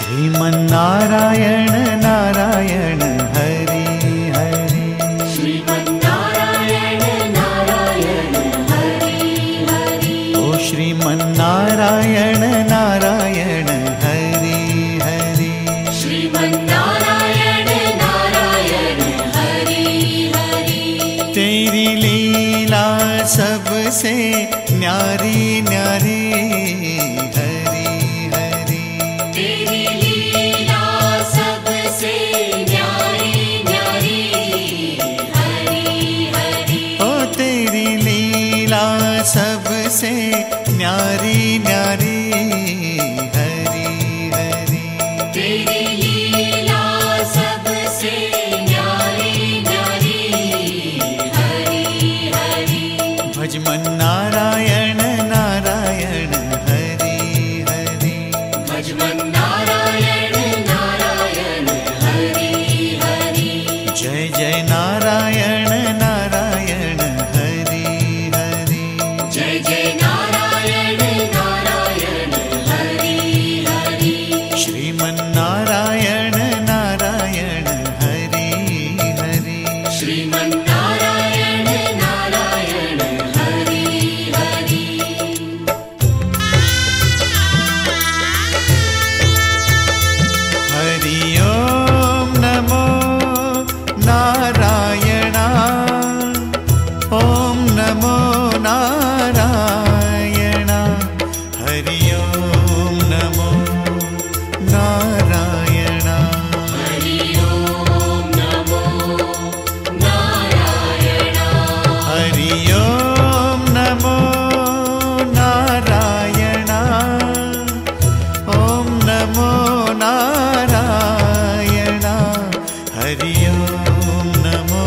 श्रीमन्नारायण नारायण हरि हरि। श्रीमन्नारायण नारायण हरि हरि। ओ श्रीमन्नारायण नारायण हरि हरि। श्रीमन्नारायण नारायण हरि हरि। तेरी लीला सबसे न्यारी न्यारी हरि हरि। तेरी लीला सबसे न्यारी न्यारी हरि हरि। ओ तेरी लीला सबसे न्यारी न्यारी हरि हरि। तेरी लीला सबसे न्यारी न्यारी हरि हरि। भजमन नारायण नारायण हरि हरि। भजमन नारायण नारायण हरि हरि। जय जय नारायण नारायण हरि हरि। जय जय नारायण नारायण हरि हरि। श्रीमन्नारायण नारायण हरि हरि। श्रीमन्नारायण नारायण हरि हरि। हरि ओम नमो नारायण। ओम नमो नारायण। हरि ओम नमो नारायण। हरि ओम नमो नारायण। हरि ओम नमो नारायण। ओम नमो नारायण। हरि ओम नमो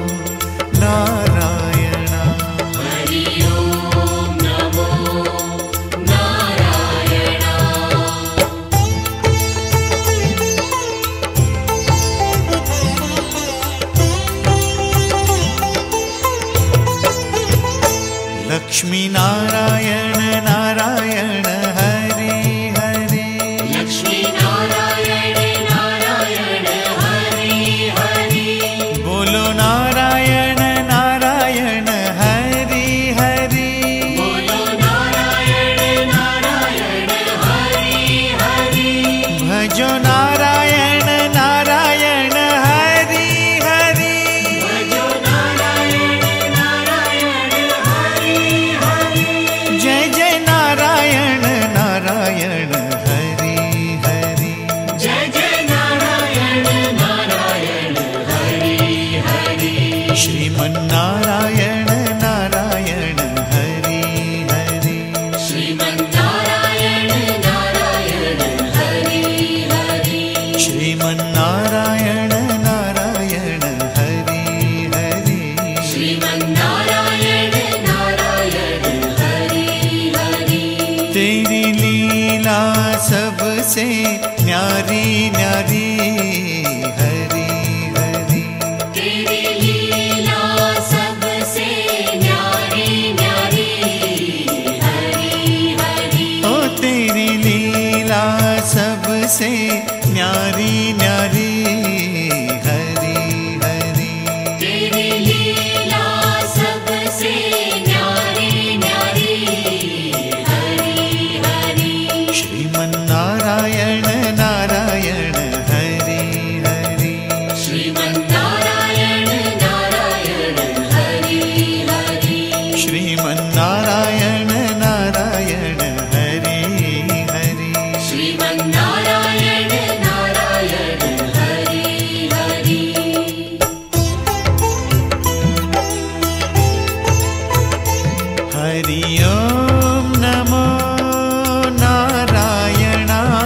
नारायण। हरि ओम नमो नारायण। लक्ष्मी नारायण नारायण हरि हरि। लक्ष्मी नारायण नारायण हरि हरि। बोलो नारायण नारायण हरि हरि। बोलो नारायण नारायण हरि हरि। भजो नारायण नारायण हरि हरि। भजो नारायण नारायण हरि हरि। जय जय नारायण नारायण हरि हरि। जय जय नारायण नारायण हरि हरि। श्रीमन्नारायण नारायण हरि हरि। श्रीमन्नारायण नारायण हरि हरि। श्रीमन्नारायण नारायण हरि हरि। श्रीमन्नारायण नारायण हरि हरि। तेरी लीला सबसे न्यारी न्यारी हरि हरि। तेरी लीला सबसे न्यारी न्यारी हरि हरि। ओ तेरी लीला सबसे न्यारी न्यारी हरि हरि। तेरी लीला सबसे न्यारी न्यारी हरि हरि। श्रीमन्नारायण नारायण हरि हरि। श्रीमन्नारायण नारायण हरि हरि। श्रीमन्नारायण नारायण हरि हरि। श्रीमन्नारायण नारायण हरि हरि। हरि ओम नमो नारायण।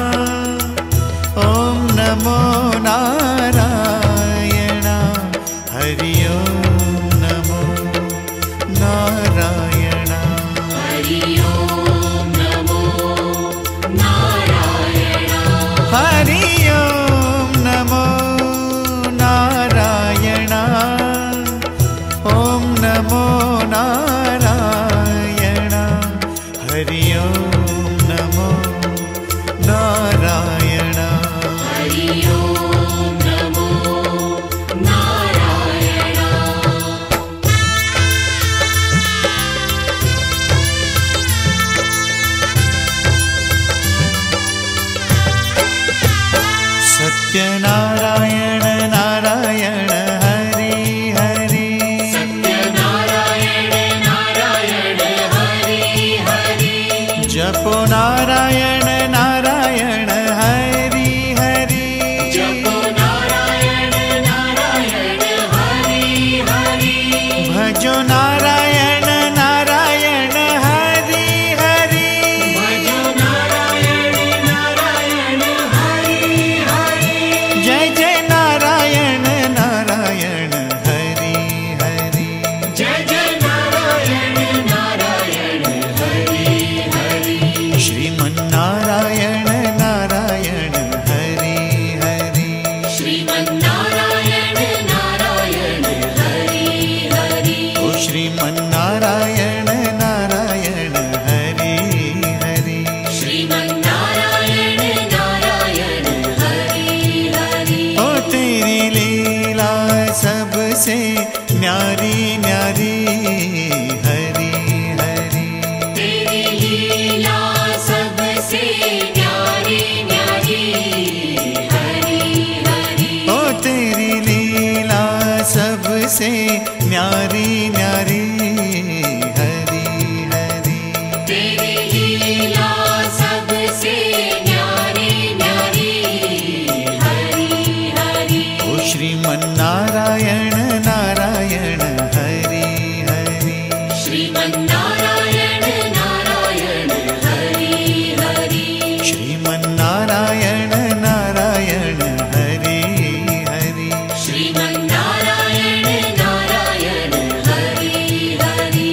सत्यनारायण नारायण हरि हरि सत्यनारायण नारायण हरि हरि जपो नारायण नारायण हरि हरि जपो नारायण नारायण हरि हरि भजो नारायण नारायण हरि हरि भजो नारायण नारायण हरि हरि जय जय नारायण नारायण हरि हरि जय जय नारायण नारायण हरि हरि श्रीमन्नारायण नारायण हरि हरि श्रीमन्नारायण नारायण हरि हरि ओ श्रीमन्नारायण नारायण हरि हरि श्रीमन्नारायण नारायण हरि हरि ओ तेरी लीला सबसे न्यारी न्यारी हरि हरि तेरी लीला सबसे न्यारी न्यारी हरि हरि ओ तेरी लीला सबसे न्यारी न्यारी हरि हरि तेरी लीला सबसे न्यारी न्यारी हरि हरि ओ श्रीमन्नारायण नारायण हरि हरि श्रीमन्नारायण नारायण हरि हरि श्रीमन्नारायण नारायण हरि हरि श्रीमन्नारायण नारायण हरि हरि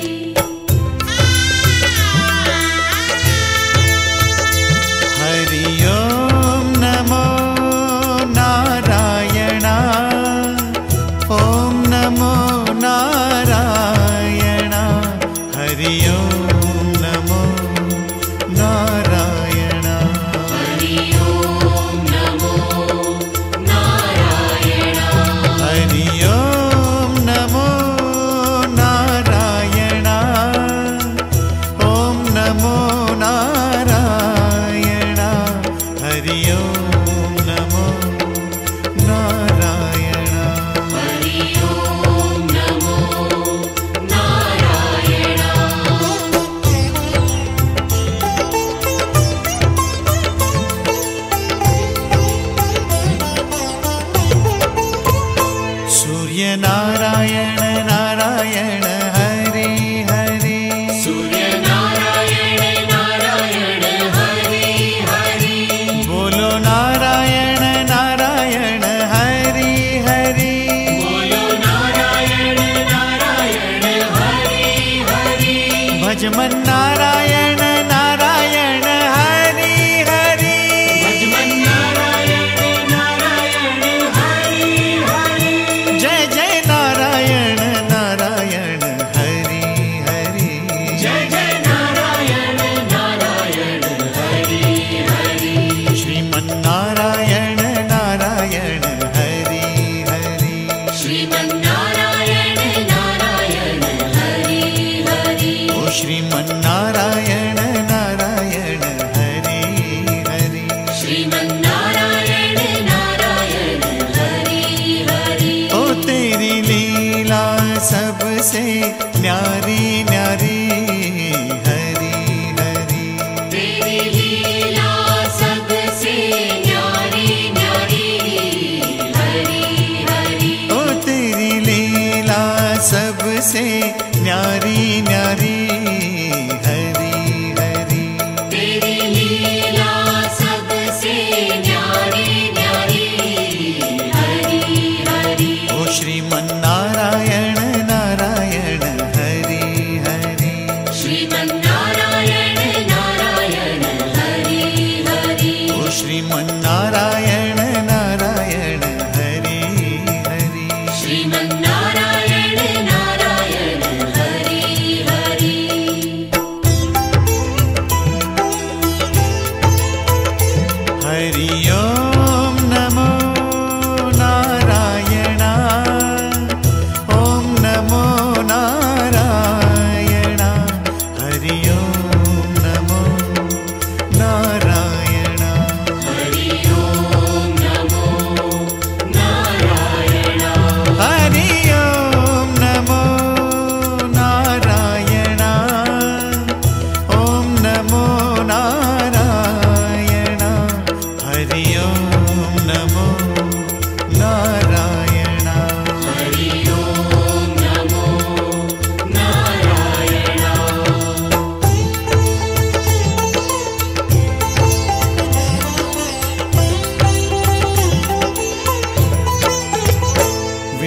हरि ओम नमो नारायण ओम नमो नारायण हरि ओम नमो नारायण हरि ओम नमो नारायण हरि ओम नमो नारायण ओम नमो नारायण हरि ओम नमो नारायण हरि ओम नमो नारायण सूर्य नारायण नारायण हरि हरि सूर्य नारायण नारायण हरि हरि बोलो नारायण नारायण हरि हरि बोलो नारायण नारायण हरि हरि भजमन नारायण नारायण हरि हरि भजमन नारायण नारायण हरि हरि जय जय नारायण नारायण हरि हरि जय जय नारायण नारायण हरि हरि श्रीमन्नारायण नारायण हरि हरि श्रीमन्नारायण नारायण हरि हरि ओ श्रीमन्नारायण नारायण हरि हरि श्रीमन्नारायण नारायण हरि हरि ओ तेरी लीला सबसे न्यारी न्यारी हरि हरि तेरी लीला सबसे न्यारी न्यारी हरि हरि ओ तेरी लीला सबसे न्यारी न्यारी हरि हरि तेरी लीला सबसे न्यारी न्यारी हरि हरि ओ श्रीमन्नारायण नारायण हरि हरि श्रीमन्नारायण नारायण हरि हरि ओ श्रीमन्नारायण नारायण हरि हरि श्रीमन्नारायण नारायण हरि हरि हरि ओम नमो नारायण ओम नमो नारायण हरि ओम नमो नारायण हरि ओम नमो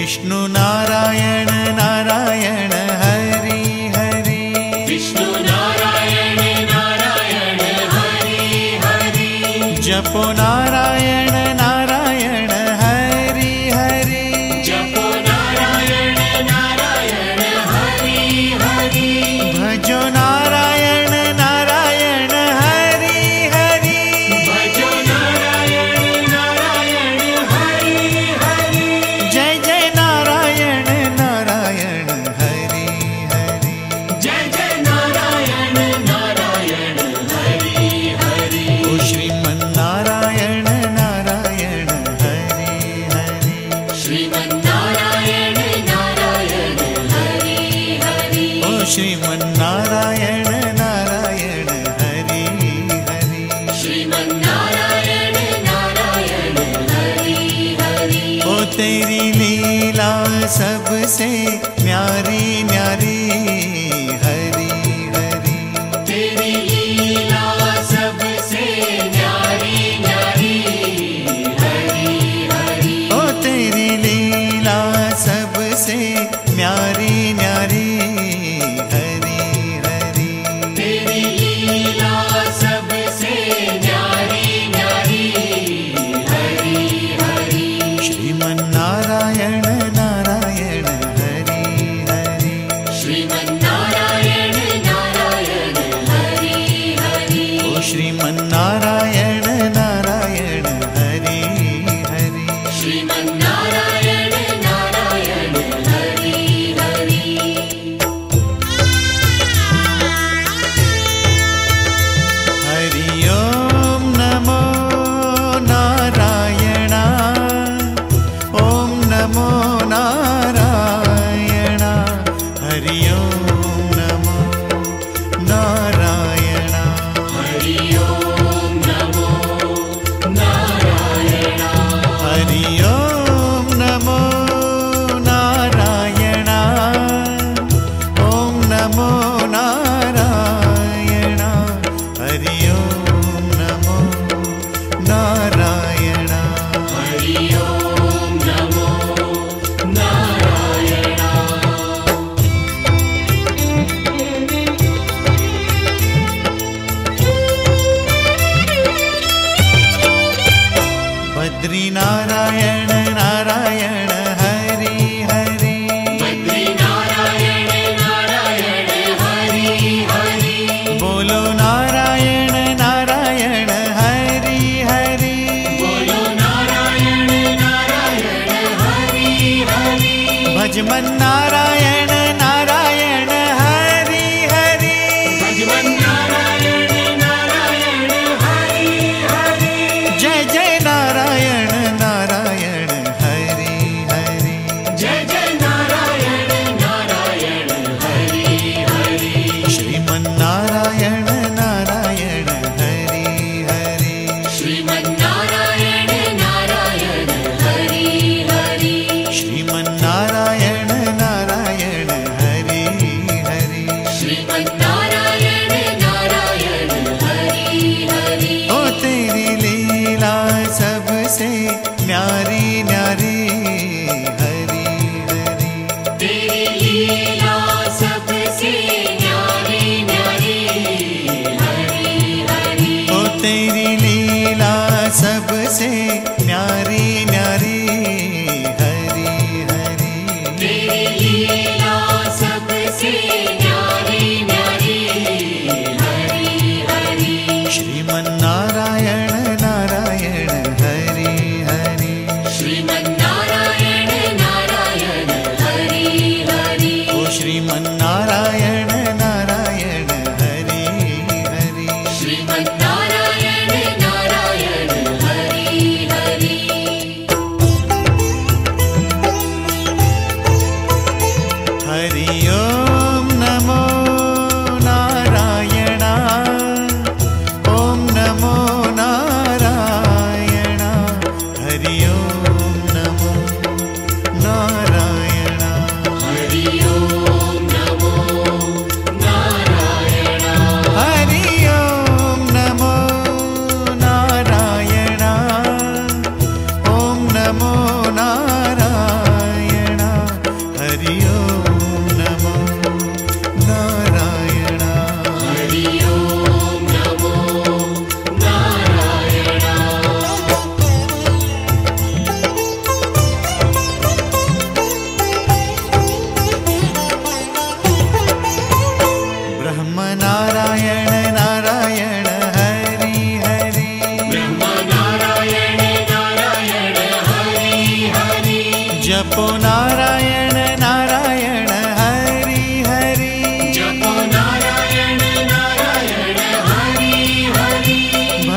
विष्णु नारायण नारायण हरि हरि विष्णु नारायण नारायण हरि हरि जपो नारायण नारायण हरि हरि जपो नारायण नारायण हरि हरि भजो नारायण नारायण हरि हरि भजो नारायण नारायण हरि हरि जय जय नारायण नारायण हरि हरि जय जय नारायण नारायण हरि हरि ओ श्रीमन्नारायण नारायण हरि हरि श्रीमन्नारायण नारायण हरि हरि ओ श्रीमन्नारायण नारायण हरि हरि श्रीमन्नारायण नारायण हरि हरि ओ तेरी लीला सबसे न्यारी न्यारी हरि हरि तेरी लीला सबसे न्यारी न्यारी हरि हरि ओ तेरी लीला सबसे न्यारी न्यारी हरि हरि तेरी लीला सबसे न्यारी न्यारी हरि हरि श्रीमन्नारायण नारायण हरि हरि श्रीमन्नारायण नारायण हरि हरि ओ श्रीमन्नारायण नारायण हरि हरि श्रीमन्नारायण नारायण हरि हरि हरि ओम नमो नारायण ओम नमो नारायण हरि ओम नमो नारायण हरि ओम नमो नारायण हरि ओम नमो नारायण ओम नमो नारायण हरि ओम नमो नारायण हरि ओम नमो नारायण बद्री नारायण नारायण हरि हरि बद्री नारायण नारायण हरि हरि बोलो नारायण नारायण हरि हरि बोलो नारायण नारायण हरि हरि भजमन नारायण नारायण हरि हरि भजमन नारायण नारायण हरि हरि जय जय नारायण नारायण हरि हरि जय जय नारायण नारायण हरि हरि श्रीमन्नारायण नारायण हरि हरि श्रीमन्नारायण नारायण हरि हरि श्रीमन्नारायण नारायण हरि हरि श्रीमन्नारायण नारायण हरि हरि श्रीमन्नारायण नारायण हरि हरि श्रीमन्नारायण नारायण हरि हरि श्रीमन्नारायण नारायण हरि हरि श्रीमन्नारायण नारायण हरि हरि श्रीमन्नारायण नारायण हरि हरि ओ तेरी लीला सबसे न्यारी न्यारी हरि हरि तेरी लीला सबसे न्यारी न्यारी हरि हरि ओ तेरी लीला सबसे न्यारी न्यारी हरि हरि तेरी लीला सबसे न्यारी न्यारी हरि हरि श्रीमन्नारायण नारायण हरि हरि श्रीमन्नारायण नारायण हरि हरि ओ श्रीमन्नारायण नारायण हरि हरि श्रीमन्नारायण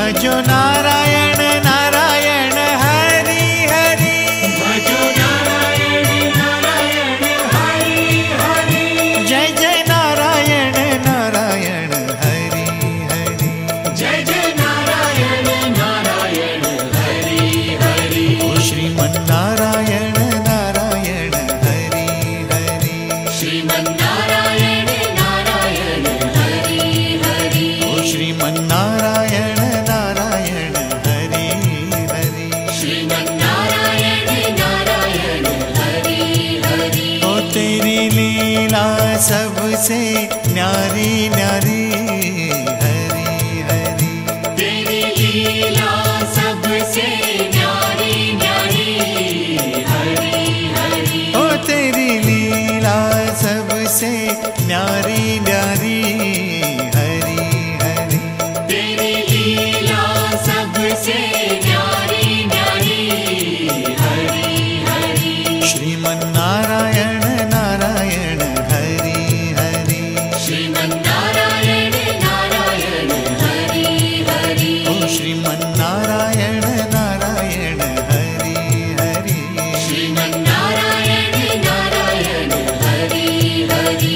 भजो नारायण नारायण हरि हरि भजो नारायण नारायण हरि हरि जय जय नारायण नारायण हरि हरि जय जय नारायण नारायण हरि हरि ओ श्रीमन्नारायण नारायण हरि हरि श्रीमन्नारायण नारायण हरि हरि ओ श्रीमन्नारायण नारायण हरि हरि श्रीमन्नारायण नारायण हरि हरि ओ तेरी लीला सबसे न्यारी न्यारी हरि हरि तेरी लीला सबसे न्यारी न्यारी हरि हरि ओ तेरी लीला सबसे न्यारी न्यारी हरि हरि तेरी लीला सबसे न्यारी न्यारी हरि हरि श्रीमन्नारायण नारायण हरि हरि श्रीमन्नारायण नारायण हरि हरि ओ श्रीमन्नारायण नारायण हरि हरि श्रीमन्नारायण नारायण हरि हरि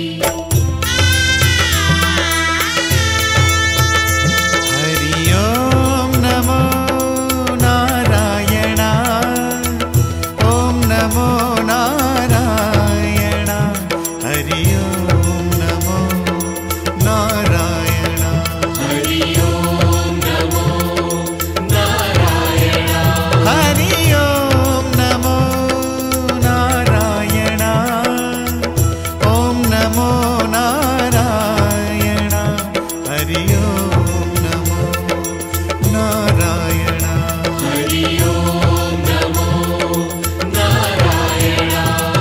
हरि ओम नमो नारायण ओम नमो नारायण हरि ओम नमो नारायण हरि ओम नमो नारायण हरि ओम नमो नारायण ओम नमो नारायण हरि ओम नमो नारायण हरि ओम नमो नारायण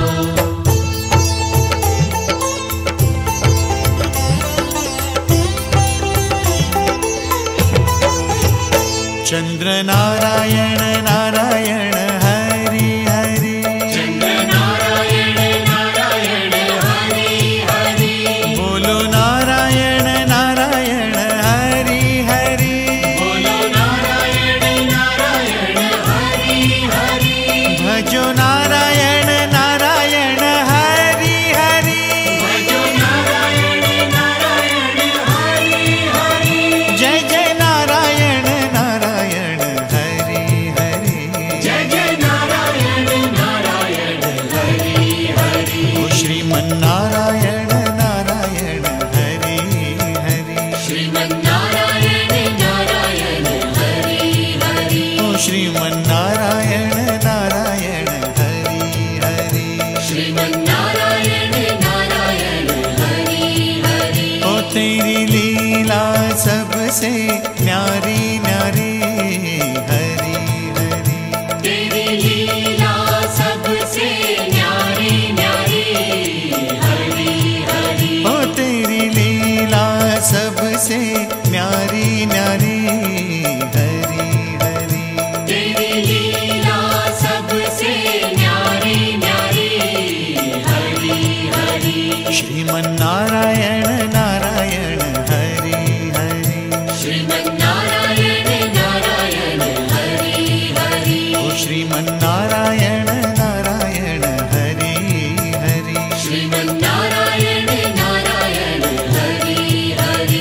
चंद्र नारायण नारायण हरि हरि चंद्र नारायण नारायण हरि हरि बोलो नारायण नारायण हरि हरि बोलो नारायण नारायण हरि हरि भजो नारायण नारायण हरि हरि भजो नारायण नारायण हरि हरि जय जय नारायण नारायण हरि हरि जय जय नारायण नारायण हरि हरि ओ श्रीमन्नारायण नारायण हरि हरि श्रीमन्नारायण नारायण हरि हरि ओ श्रीमन्नारायण नारायण हरि हरि श्रीमन्नारायण नारायण हरि हरि ओ तेरी लीला सबसे न्यारी न्यारी हरि हरि तेरी लीला सबसे न्यारी न्यारी हरि हरि ओ तेरी लीला सबसे न्यारी न्यारी हरि हरि तेरी लीला सबसे न्यारी न्यारी हरि हरि श्रीमन्नारायण नारायण हरि हरि श्रीमन्नारायण नारायण हरि हरि ओ श्रीमन्नारायण नारायण हरि हरि श्रीमन्नारायण नारायण हरि हरि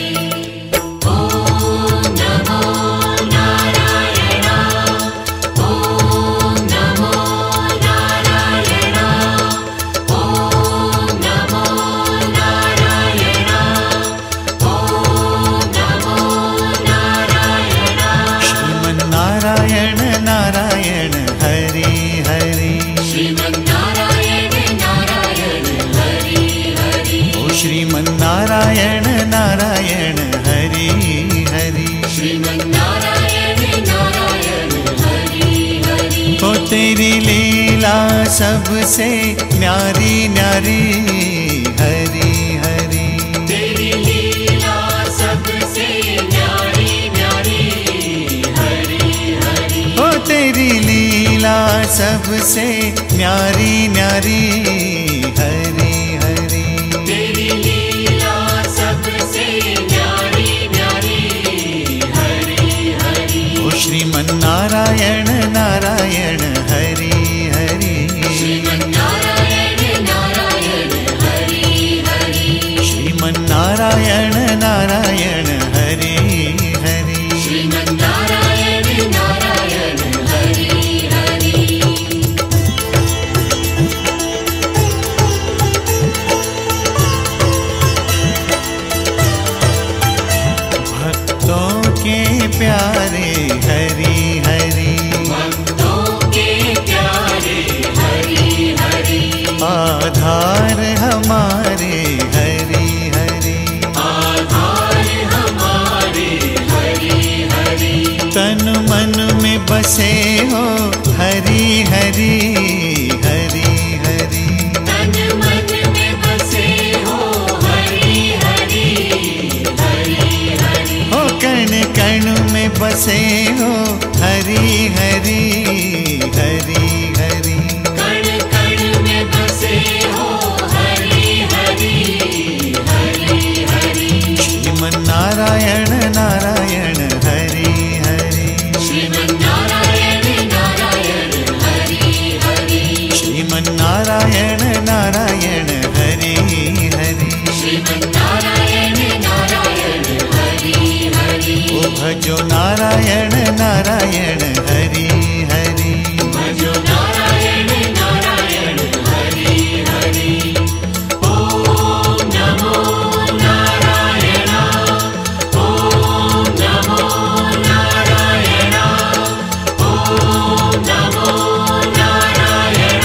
ओम नमो नारायण ओम नमो नारायण ओम नमो नारायण ओम नमो नारायण श्रीमन्नारायण नारायण हरि हरि श्रीमन्नारायण नारायण हरि हरि ओ श्रीमन्नारायण नारायण हरि हरि श्रीमन्नारायण नारायण हरि हरि ओ तेरी लीला सबसे न्यारी न्यारी हरि हरि तेरी लीला सबसे न्यारी न्यारी हरि हरि ओ तेरी लीला सबसे न्यारी न्यारी हरि हरि तेरी लीला सबसे न्यारी न्यारी हरि श्रीमन्नारायण नारायण हरि हरि श्रीमन्नारायण नारायण हरि हरि श्रीमन्नारायण नारायण हरि हरि श्रीमन्नारायण नारायण हरि हरि भक्तों के प्यारे हरि हरि भक्तों के प्यारे हरि हरि आधार हमारे हरि हरि आधार हमारे हरि हरि तन मन में बसे हो हरि हरि हरि हरि तन मन में बसे हो हरि हरि हरि हरि हो कण कण में बसे हो हरि हरि हरि हरि कण कण में बसे हो हरि हरि हरि हरि श्रीमन्नारायण नारायण हरि हरि श्रीमन्नारायण नारायण हरि हरि श्रीमन्नारायण नारायण हरि हरि श्रीमन्नारायण नारायण हरि हरि ओ भजो नारायण नारायण हरि हरि भजो नारायण नारायण हरि हरि ओम नमो नारायण ओम नमो नारायण ओम नमो नारायण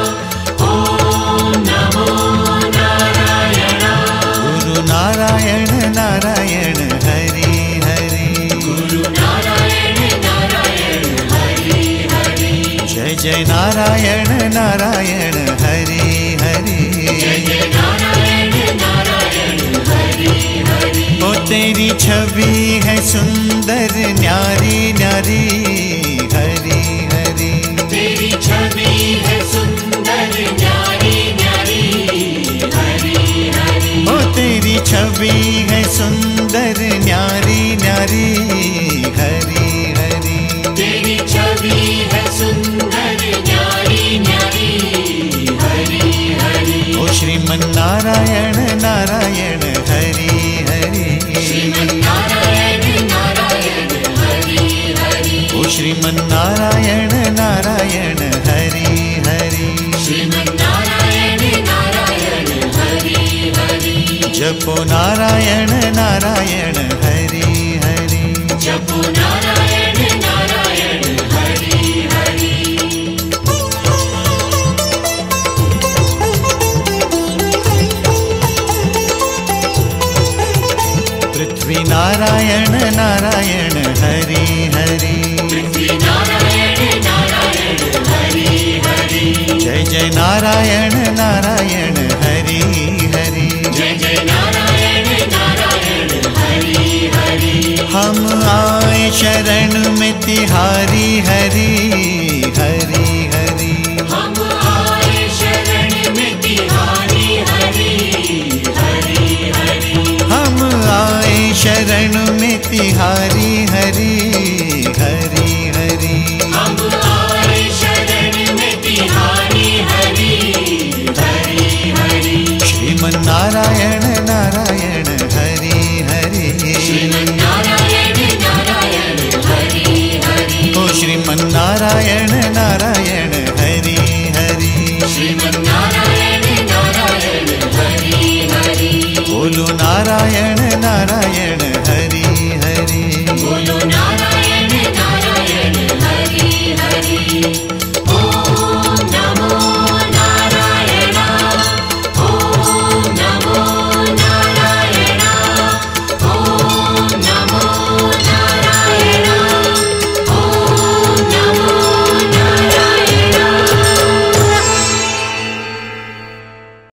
ओम नमो नारायण गुरु नारायण नारायण हरि हरि गुरु नारायण नारायण हरि हरि जय जय नारायण नारायण हरि हरि जय जय नारायण नारायण हरि हरि ओ तेरी छवि है सुंदर न्यारी न्यारी हरि हरि तेरी छवि है सुंदर न्यारी न्यारी हरि हरि ओ तेरी छवि है सुंदर न्यारी न्यारी हरि हरि तेरी छवि है सुंदर न्यारी न्यारी हरि हरि ओ श्रीमन्नारायण नारायण हरि हरि श्रीमन्नारायण नारायण हरि हरि ओ श्रीमन्नारायण नारायण हरि हरि श्रीमन्नारायण नारायण हरि हरि जपो नारायण नारायण हरि हरि जपो नारायण नारायण हरि हरि पृथ्वी नारायण नारायण हरि हरि पृथ्वी नारायण नारायण हरि हरि जय जय नारायण नारायण हरि हरि जय जय नारायण नारायण हरि हरि हम आए शरण में तिहारी हरि